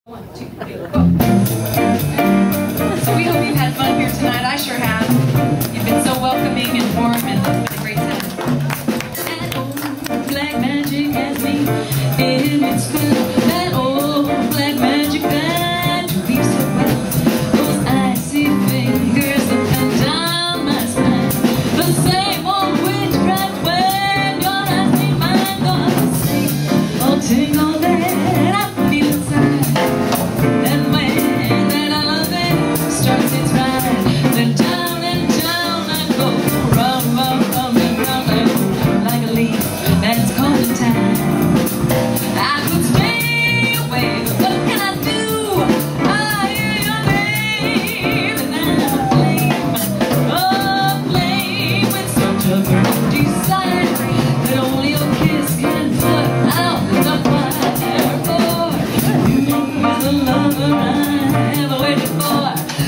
1, 2, 3, go. So we hope you've had fun here tonight. I sure have. You've been so welcoming and warm, and it's been a great time. That old black magic has me in its spell. That old black magic that weaves so well. Those icy fingers that come down my spine. The same old witchcraft when your eyes meet mine. Gonna sing all tingle that I feel inside. Starts its ride, then down and down I go, round, round, round and round I go, like a leaf that's caught in time. I could stay away, but what can I do? I hear your name, and I'm aflame with such a burning desire that only your kiss can put out the fire. Oh, you're the lover I ever waited for.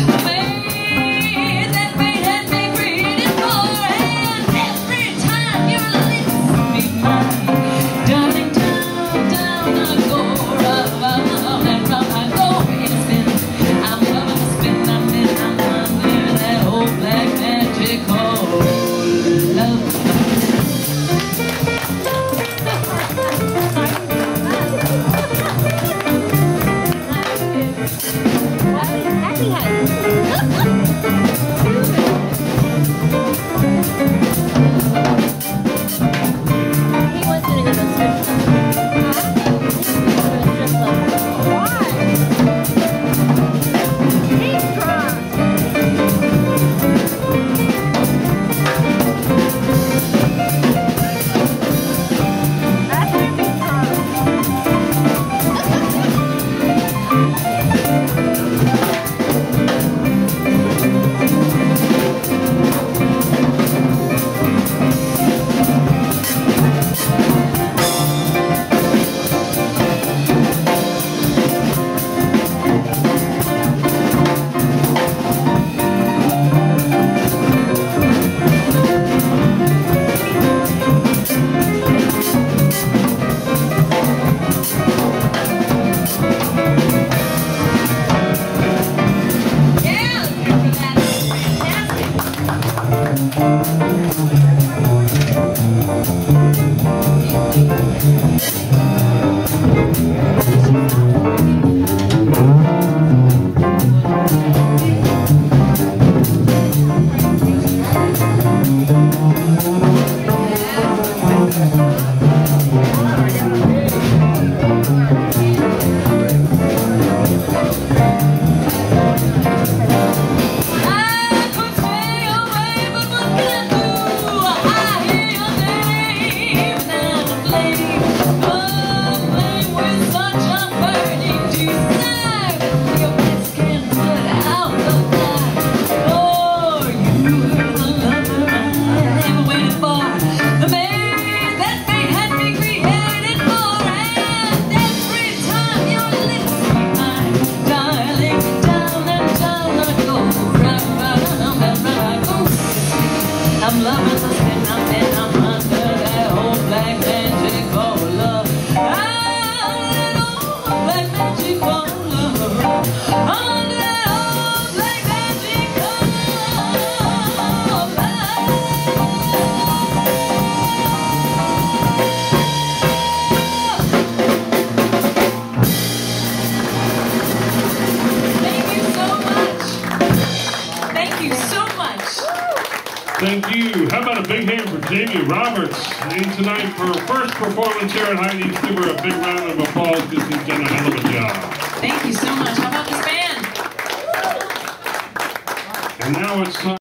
I'm loving the spin, I'm under that old black magic called love. That old black magic called love. Under that old black magic called love. Thank you so much. Thank you so much. Thank you. How about a big hand for Jaimie Roberts in tonight for her first performance here at Heidi. Give her a big round of applause because she's done a hell of a job. Thank you so much. How about this band? And now it's time.